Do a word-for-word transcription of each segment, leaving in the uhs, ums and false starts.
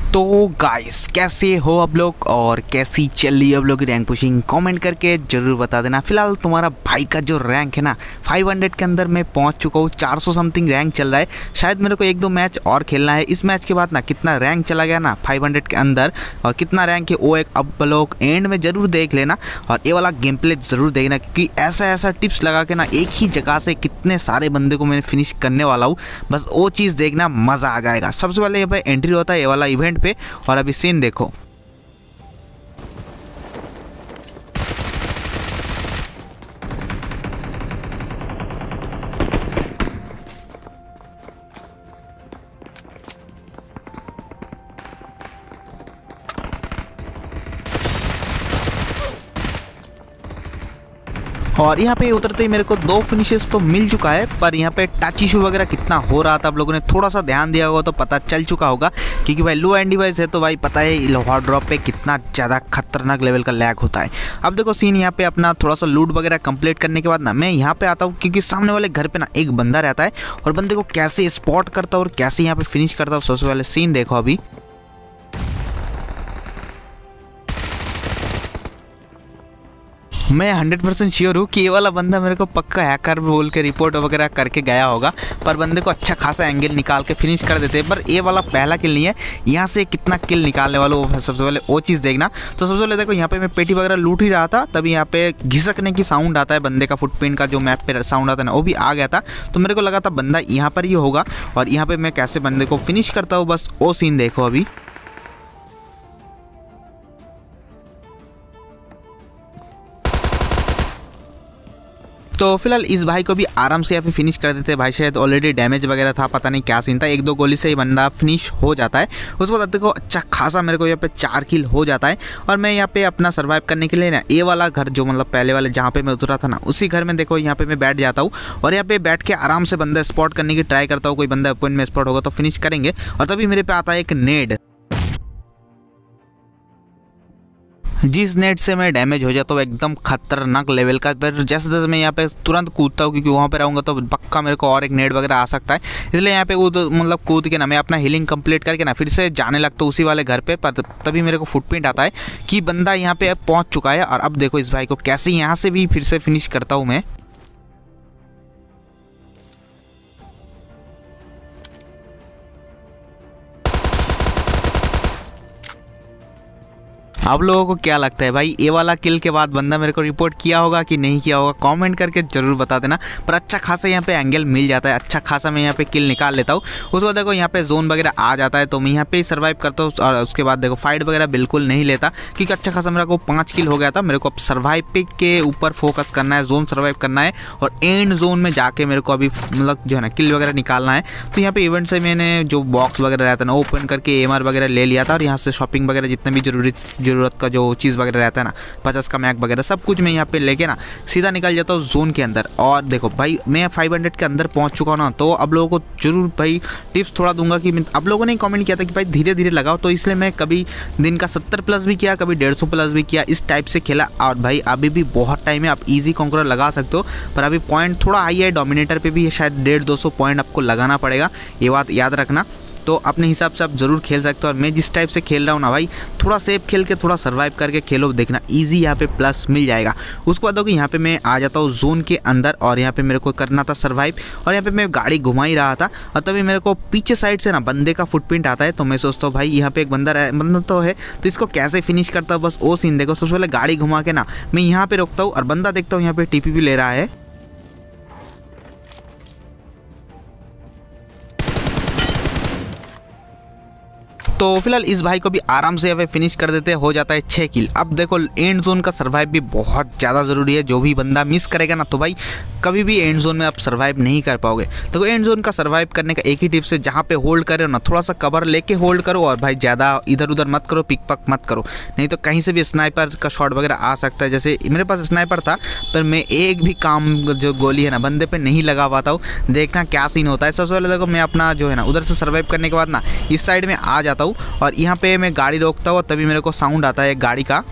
तो गाइस कैसे हो आप लोग और कैसी चल रही है आप लोग की रैंक पुशिंग, कमेंट करके ज़रूर बता देना। फिलहाल तुम्हारा भाई का जो रैंक है ना पाँच सौ के अंदर मैं पहुंच चुका हूँ। चार सौ समथिंग रैंक चल रहा है। शायद मेरे को एक दो मैच और खेलना है। इस मैच के बाद ना कितना रैंक चला गया ना पाँच सौ के अंदर और कितना रैंक है वो एक अब लोग एंड में ज़रूर देख लेना और ये वाला गेम प्ले ज़रूर देखना, क्योंकि ऐसा ऐसा टिप्स लगा के ना एक ही जगह से कितने सारे बंदे को मैं फिनिश करने वाला हूँ। बस वो चीज़ देखना, मज़ा आ जाएगा। सबसे पहले यहाँ पे एंट्री होता है ये वाला इवेंट पे और अभी सीन देखो। और यहाँ पे उतरते ही मेरे को दो फिनिशेस तो मिल चुका है, पर यहाँ पे टच इशू वगैरह कितना हो रहा था आप लोगों ने थोड़ा सा ध्यान दिया होगा तो पता चल चुका होगा, क्योंकि भाई लो एंड डिवाइस है तो भाई पता है लोहार ड्रॉप पे कितना ज़्यादा खतरनाक लेवल का लैग होता है। अब देखो सीन यहाँ पे अपना थोड़ा सा लूट वगैरह कंप्लीट करने के बाद ना मैं यहाँ पे आता हूँ, क्योंकि सामने वाले घर पे ना एक बंदा रहता है और बंदे को कैसे स्पॉट करता हूँ और कैसे यहाँ पे फिनिश करता हूँ। सबसे पहले सीन देखो। अभी मैं हंड्रेड परसेंट श्योर हूँ कि ये वाला बंदा मेरे को पक्का हैकर बोल के रिपोर्ट वगैरह करके गया होगा, पर बंदे को अच्छा खासा एंगल निकाल के फिनिश कर देते हैं। पर ये वाला पहला किल नहीं है, यहाँ से कितना किल निकालने वाला वो सबसे पहले वो चीज़ देखना। तो सबसे पहले देखो यहाँ पे मैं पेटी वगैरह लूट ही रहा था, तभी यहाँ पे घिसकने की साउंड आता है, बंदे का फुटप्रिंट का जो मैप पे साउंड आता है ना वो भी आ गया था। तो मेरे को लगा था बंदा यहाँ पर ही होगा और यहाँ पर मैं कैसे बंदे को फिनिश करता हूँ, बस वो सीन देखो। अभी तो फिलहाल इस भाई को भी आराम से यहाँ पे फिनिश कर देते हैं। भाई शायद ऑलरेडी डैमेज वगैरह था, पता नहीं क्या सीन था, एक दो गोली से ही बंदा फिनिश हो जाता है। उसके बाद देखो अच्छा खासा मेरे को यहाँ पे चार किल हो जाता है और मैं यहाँ पे अपना सर्वाइव करने के लिए ना ये वाला घर जो मतलब पहले वाले जहाँ पे मैं उतरा था ना उसी घर में देखो यहाँ पे मैं बैठ जाता हूँ और यहाँ पे बैठ के आराम से बंदा स्पॉट करने की ट्राई करता हूँ। कोई बंदा पॉइंट में स्पॉट होगा तो फिनिश करेंगे और तभी मेरे पे आता है एक नेड। जिस नेट से मैं डैमेज हो जाता हूँ एकदम खतरनाक लेवल का। पर जैसे जैसे मैं यहाँ पे तुरंत कूदता हूँ, क्योंकि वहाँ पे रहूँगा तो पक्का मेरे को और एक नेट वगैरह आ सकता है, इसलिए यहाँ पे कूद मतलब कूद के ना मैं अपना हीलिंग कंप्लीट करके ना फिर से जाने लगता हूँ उसी वाले घर पे। पर तभी मेरे को फुटप्रिंट आता है कि बंदा यहाँ पे पहुँच चुका है। और अब देखो इस भाई को कैसे यहाँ से भी फिर से फिनिश करता हूँ मैं। आप लोगों को क्या लगता है भाई, ये वाला किल के बाद बंदा मेरे को रिपोर्ट किया होगा कि नहीं किया होगा, कमेंट करके जरूर बता देना। पर अच्छा खासा यहाँ पे एंगल मिल जाता है, अच्छा खासा मैं यहाँ पे किल निकाल लेता हूँ। उसके बाद देखो यहाँ पे जोन वगैरह आ जाता है तो मैं यहाँ पे ही सर्वाइव करता हूँ और उसके बाद देखो फाइट वगैरह बिल्कुल नहीं लेता, क्योंकि अच्छा खासा मेरे को पाँच किल हो गया था। मेरे को अब सर्वाइव पिक के ऊपर फोकस करना है, जोन सर्वाइव करना है और एंड जोन में जाके मेरे को अभी मतलब जो है ना किल वगैरह निकालना है। तो यहाँ पे इवेंट से मैंने जो बॉक्स वगैरह रहता है ना ओपन करके एम आर वगैरह ले लिया था और यहाँ से शॉपिंग वगैरह जितना भी जरूरी जरूरत का जो चीज़ वगैरह रहता है ना पचास का मैक वगैरह सब कुछ मैं यहाँ पे लेके ना सीधा निकल जाता हूँ जोन के अंदर। और देखो भाई मैं पाँच सौ के अंदर पहुँच चुका हूँ ना, तो अब लोगों को जरूर भाई टिप्स थोड़ा दूंगा कि अब लोगों ने कमेंट किया था कि भाई धीरे धीरे लगाओ, तो इसलिए मैं कभी दिन का सत्तर प्लस भी किया, कभी डेढ़ सौ प्लस भी किया, इस टाइप से खेला। और भाई अभी भी बहुत टाइम है, आप ईजी कॉन्करर लगा सकते हो, पर अभी पॉइंट थोड़ा हाई है। डोमिनेटर पे भी शायद डेढ़ दो सौ पॉइंट आपको लगाना पड़ेगा, ये बात याद रखना। तो अपने हिसाब से आप ज़रूर खेल सकते हो। और मैं जिस टाइप से खेल रहा हूँ ना भाई, थोड़ा सेफ खेल के थोड़ा सर्वाइव करके खेलो, देखना इजी यहाँ पे प्लस मिल जाएगा। उसके बाद देखो यहाँ पे मैं आ जाता हूँ जोन के अंदर और यहाँ पे मेरे को करना था सर्वाइव और यहाँ पे मैं गाड़ी घुमा ही रहा था और तभी मेरे को पीछे साइड से ना बंदे का फुटप्रिंट आता है। तो मैं सोचता हूँ भाई यहाँ पे एक बंदा बंदा तो है, तो इसको कैसे फिनिश करता हूँ, बस वो सीन देखो। सबसे पहले गाड़ी घुमा के ना मैं यहाँ पे रोकता हूँ और बंदा देखता हूँ यहाँ पे टीपी भी ले रहा है। तो फिलहाल इस भाई को भी आराम से यहाँ पे फिनिश कर देते हैं, हो जाता है छः किल। अब देखो एंड जोन का सर्वाइव भी बहुत ज़्यादा ज़रूरी है, जो भी बंदा मिस करेगा ना तो भाई कभी भी एंड जोन में आप सर्वाइव नहीं कर पाओगे। तो एंड जोन का सर्वाइव करने का एक ही टिप्स है, जहाँ पे होल्ड करे ना थोड़ा सा कवर लेके होल्ड करो और भाई ज़्यादा इधर उधर मत करो, पिक पक मत करो, नहीं तो कहीं से भी स्नाइपर का शॉट वगैरह आ सकता है। जैसे मेरे पास स्नाइपर था पर मैं एक भी काम जो गोली है ना बंदे पे नहीं लगा पाता हूँ, देखना क्या सीन होता है। सबसे पहले देखो मैं अपना जो है ना उधर से सर्वाइव करने के बाद ना इस साइड में आ जाता हूँ और यहाँ पे मैं गाड़ी रोकता हूँ, तभी मेरे को साउंड आता है एक गाड़ी का।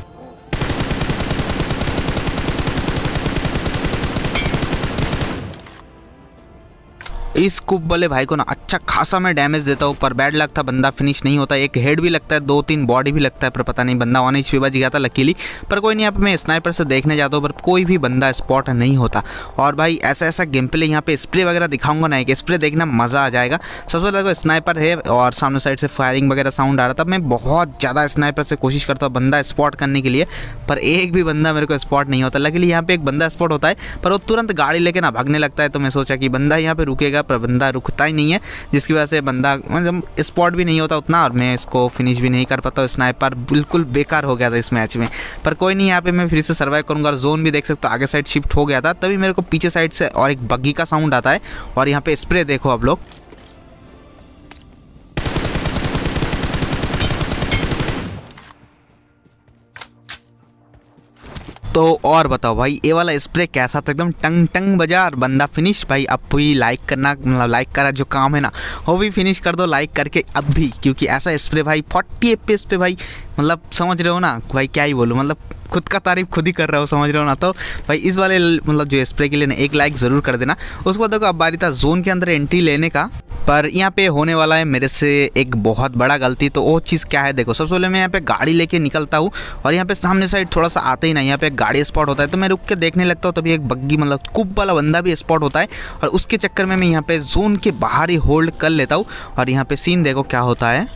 इस स्कूप वाले भाई को ना अच्छा खासा मैं डैमेज देता हूँ, पर बैड लक था, बंदा फिनिश नहीं होता। एक हेड भी लगता है, दो तीन बॉडी भी लगता है, पर पता नहीं बंदा वन एच पी बच गया था लकीली। पर कोई नहीं, यहाँ पे मैं स्नाइपर से देखने जाता हूँ, पर कोई भी बंदा स्पॉट नहीं होता। और भाई ऐसा ऐसा गेम प्ले यहाँ पे स्प्रे वगैरह दिखाऊंगा ना, एक स्प्रे देखना मज़ा आ जाएगा। सबसे पहले स्नाइपर है और सामने साइड से फायरिंग वगैरह साउंड आ रहा था। मैं बहुत ज़्यादा स्नाइपर से कोशिश करता हूँ बंदा स्पॉट करने के लिए, पर एक भी बंदा मेरे को स्पॉट नहीं होता। लकीली यहाँ पे एक बंदा स्पॉट होता है, पर वो तुरंत गाड़ी लेके ना भागने लगता है। तो मैं सोचा कि बंदा यहाँ पे रुकेगा, पर बंदा रुकता ही नहीं है, जिसकी वजह से बंदा मतलब स्पॉट भी नहीं होता उतना, और मैं इसको फिनिश भी नहीं कर पाता। स्नाइपर बिल्कुल बेकार हो गया था इस मैच में। पर कोई नहीं, यहाँ पे मैं फिर से सर्वाइव करूँगा। और जोन भी देख सकते हो आगे साइड शिफ्ट हो गया था, तभी मेरे को पीछे साइड से और एक बग्गी का साउंड आता है। और यहाँ पे स्प्रे देखो आप लोग, तो और बताओ भाई ये वाला स्प्रे कैसा था, एकदम टंग टंग बजा और बंदा फिनिश। भाई अब भी लाइक करना, मतलब लाइक करा जो काम है ना वो भी फिनिश कर दो लाइक करके अब भी, क्योंकि ऐसा स्प्रे भाई फोर्टी एफ पी एस पे भाई, मतलब समझ रहे हो ना भाई, क्या ही बोलूँ, मतलब खुद का तारीफ खुद ही कर रहा हो, समझ रहे हो ना। तो भाई इस वाले मतलब जो स्प्रे के लिए ना एक लाइक ज़रूर कर देना। उसके बाद देखो अब बारी था जोन के अंदर एंट्री लेने का, पर यहाँ पे होने वाला है मेरे से एक बहुत बड़ा गलती। तो वो चीज़ क्या है देखो, सबसे पहले मैं यहाँ पे गाड़ी लेके निकलता हूँ और यहाँ पे सामने साइड थोड़ा सा आते ही ना यहाँ पे एक गाड़ी स्पॉट होता है, तो मैं रुक के देखने लगता हूँ। तभी एक बग्गी मतलब कुप वाला बंदा भी स्पॉट होता है, और उसके चक्कर में मैं यहाँ पे जोन के बाहर ही होल्ड कर लेता हूँ। और यहाँ पे सीन देखो क्या होता है।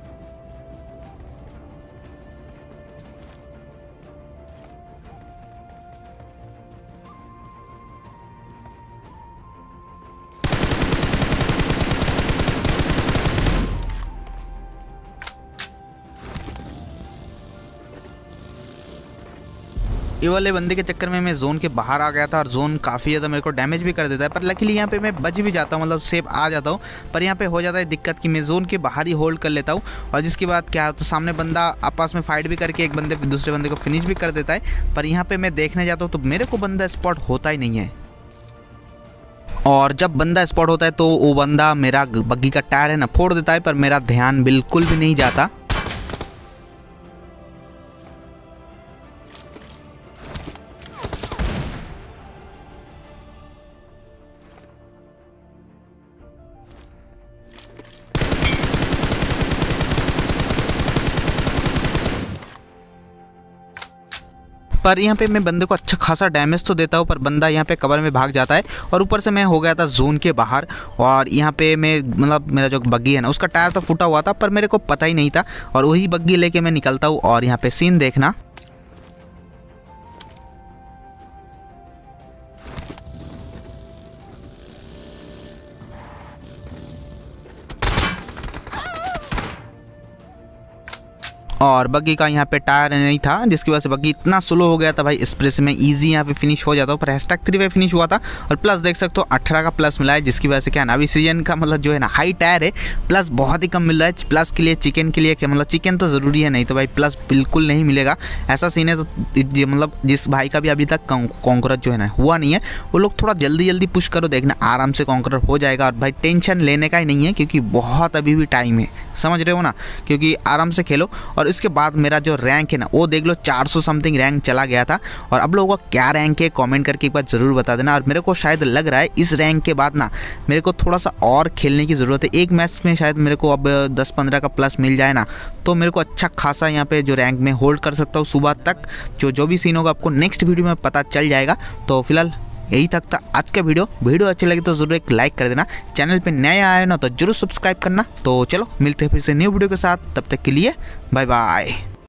ये वाले बंदे के चक्कर में मैं जोन के बाहर आ गया था, और जोन काफ़ी ज़्यादा मेरे को डैमेज भी कर देता है। पर लकीली यहाँ पे मैं बच भी जाता हूँ, मतलब सेफ आ जाता हूँ। पर यहाँ पे हो जाता है दिक्कत कि मैं जोन के बाहर ही होल्ड कर लेता हूँ, और जिसके बाद क्या तो सामने बंदा आपस में फाइट भी करके एक बंदे दूसरे बंदे को फिनिश भी कर देता है। पर यहाँ पर मैं देखने जाता हूँ तो मेरे को बंदा स्पॉट होता ही नहीं है, और जब बंदा स्पॉट होता है तो वो बंदा मेरा बग्गी का टायर है ना फोड़ देता है, पर मेरा ध्यान बिल्कुल भी नहीं जाता। पर यहाँ पे मैं बंदे को अच्छा खासा डैमेज तो देता हूँ, पर बंदा यहाँ पे कवर में भाग जाता है, और ऊपर से मैं हो गया था जोन के बाहर। और यहाँ पे मैं मतलब मेरा जो बग्गी है ना उसका टायर तो फूटा हुआ था, पर मेरे को पता ही नहीं था, और वही बग्गी लेके मैं निकलता हूँ। और यहाँ पे सीन देखना, और बग्गी का यहाँ पे टायर नहीं था, जिसकी वजह से बग्गी इतना स्लो हो गया था भाई, स्प्रे से मैं इजी यहाँ पे फिनिश हो जाता हूँ। पर हैशटैग थ्री पे फिनिश हुआ था, और प्लस देख सकते हो अठारह का प्लस मिला है, जिसकी वजह से क्या है ना अभी सीजन का मतलब जो है ना हाई टायर है, प्लस बहुत ही कम मिल रहा है। प्लस के लिए चिकन के लिए क्या मतलब चिकन तो ज़रूरी है, नहीं तो भाई प्लस बिल्कुल नहीं मिलेगा, ऐसा सीन है। तो मतलब जिस भाई का भी अभी तक कॉन्करर जो है ना हुआ नहीं है, वो लोग थोड़ा जल्दी जल्दी पुश करो, देखना आराम से कॉन्करर हो जाएगा। और भाई टेंशन लेने का ही नहीं है, क्योंकि बहुत अभी भी टाइम है, समझ रहे हो ना, क्योंकि आराम से खेलो। और इसके बाद मेरा जो रैंक है ना वो देख लो, चार सौ समथिंग रैंक चला गया था। और अब लोगों का क्या रैंक है कमेंट करके एक बार ज़रूर बता देना। और मेरे को शायद लग रहा है इस रैंक के बाद ना मेरे को थोड़ा सा और खेलने की ज़रूरत है। एक मैच में शायद मेरे को अब दस पंद्रह का प्लस मिल जाए ना, तो मेरे को अच्छा खासा यहाँ पे जो रैंक में होल्ड कर सकता हूँ सुबह तक। जो जो भी सीन होगा आपको नेक्स्ट वीडियो में पता चल जाएगा। तो फिलहाल यही तक था आज का वीडियो। वीडियो अच्छी लगी तो जरूर एक लाइक कर देना, चैनल पे नए आए ना तो जरूर सब्सक्राइब करना। तो चलो मिलते हैं फिर से न्यू वीडियो के साथ, तब तक के लिए बाय बाय।